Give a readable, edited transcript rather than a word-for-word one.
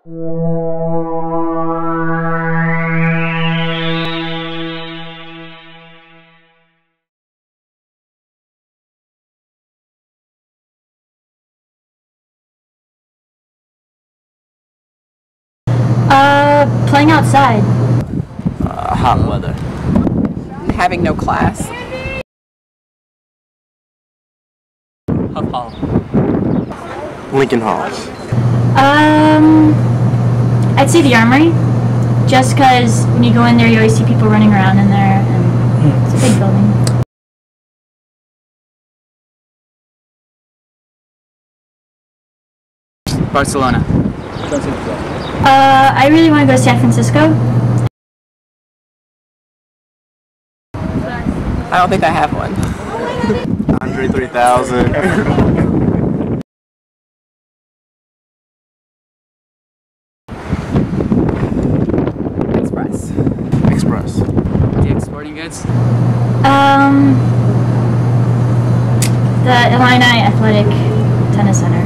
Playing outside. Hot weather. Having no class. Huff Hall. Lincoln Halls. I'd say the Armory. Just because when you go in there, you always see people running around in there, and it's a big building. Barcelona. I really want to go to San Francisco. I don't think I have one. Andre 3000. Express. DX Sporting Goods. The Illini Athletic Tennis Center.